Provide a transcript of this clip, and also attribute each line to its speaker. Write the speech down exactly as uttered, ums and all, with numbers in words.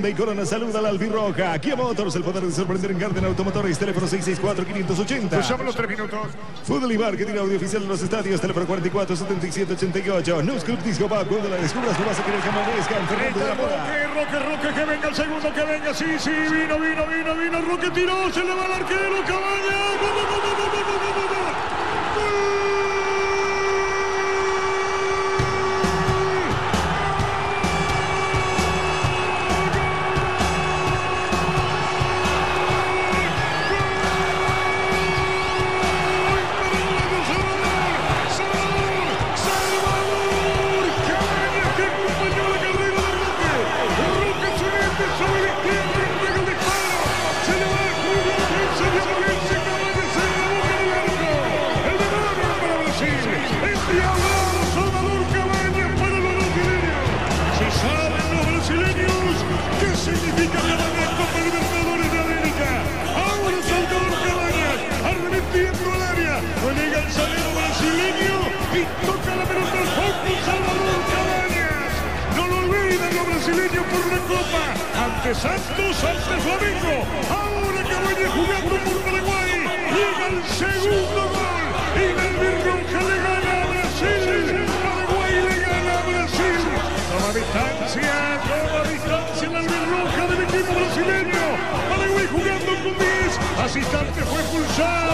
Speaker 1: Hyundai Corona saluda a la albirroja. Kia Motors, el poder de sorprender en Garden Automotores. Teléfono seis seis cuatro, cinco ocho cero.
Speaker 2: Usamos los tres minutos.
Speaker 1: Fútbol y marketing audio oficial de los estadios. Teléfono cuarenta y cuatro, setenta y siete, ochenta y ocho. News Club Disco Pub. Cuando la descubras, no vas a querer que amanezcan. Fernando de la Mora.
Speaker 2: Roque, Roque, Roque, que venga el segundo, que venga. Sí, sí, vino, vino, vino, vino. Roque tiró, se le va al arquero. Cabañas. ¡Gol, gol, gol, gol, gol, gol, gol, gol, gol! Significa ganar la Copa Libertadores de América. Ahora Salvador Cabañas, arremetiendo al área, no llega el salero brasileño y toca la pelota al fondo. Salvador Cabañas, no lo olvidan los brasileños por una copa. Ante Santos, ante Flamengo. Ahora Cabañas jugando por Paraguay. Llega el segundo gol y la albirroja le gana a Brasil. Paraguay le gana a Brasil. Toma distancia, toma distancia la albirroja del equipo brasileño. Paraguay jugando con diez. Asistente fue expulsado.